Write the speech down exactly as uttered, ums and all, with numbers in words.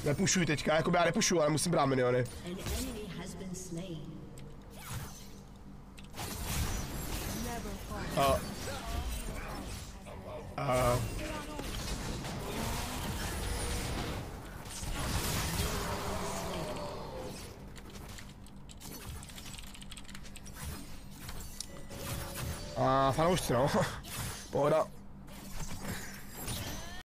Nepushuj teďka, jako já nepushuju, ale musím brát miniony. Uh. Uh. A fanoušci, no. Pohoda.